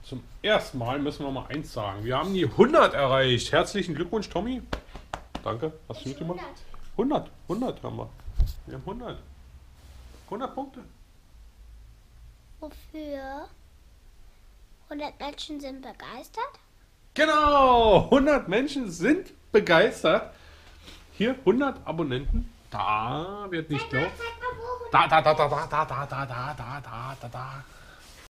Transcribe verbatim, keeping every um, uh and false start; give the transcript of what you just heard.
zum ersten Mal müssen wir mal eins sagen. Wir haben die hundert erreicht. Herzlichen Glückwunsch, Tommy. Danke, hast du mitgemacht? hundert, hundert haben wir. Wir haben hundert. hundert Punkte. Wofür? hundert Menschen sind begeistert? Genau, hundert Menschen sind begeistert. Hier hundert Abonnenten. Da wird nicht glauben. Da, da, da, da, da, da, da, da, da, da, da, da, da.